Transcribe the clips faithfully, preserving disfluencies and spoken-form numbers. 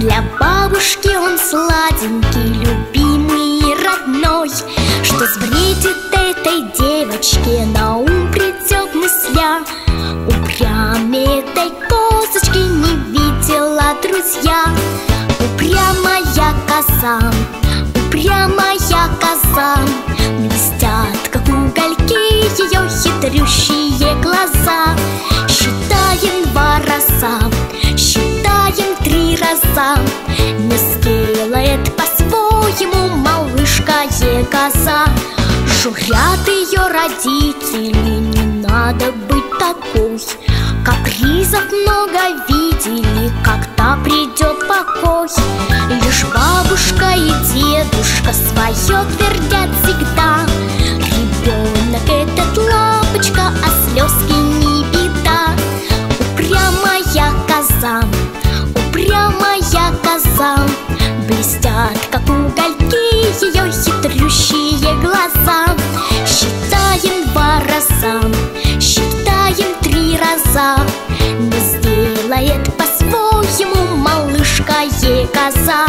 Для бабушки он сладенький, любимый и родной. Что сбредит этой девочке, на ум придет мысля. Упрямее этой козочки не видела друзья. Упрямая коза, упрямая коза, блестят, как угольки, ее хитрющие глаза. Считаем два раза, считаем три раза, не сделает по-своему малышка-е коза. Журят ее родители, не надо быть такой. Капризов много видели, когда придет покой. Лишь бабушка и дедушка свое твердят всегда. Ребенок этот лапочка, а слезки не беда. Упрямая коза, упрямая коза, блестят, как угольки, ее хитрющие глаза. Считаем два раза, считаем три раза, не сделает по-своему малышка-е коза.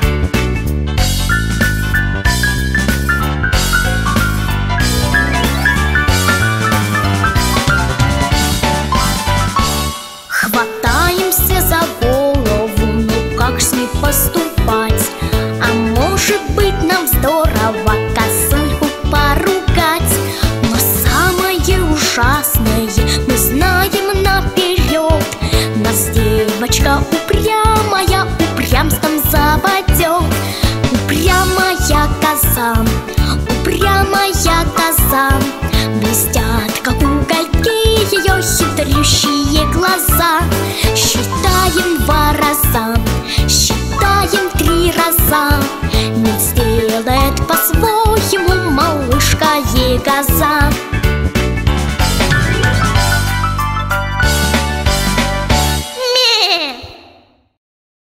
Хватаемся за голову, ну как с ней поступать? А может быть, нам здорово косульку поругать? Но самое ужасное мы знаем наперед. Нас девочка упрямая упрямством западет. Упрямая коза, упрямая коза, блестят, как угольки, ее хитрющие глаза. Считаем два раза, считаем три раза, не сделает по-своему малышка-е коза.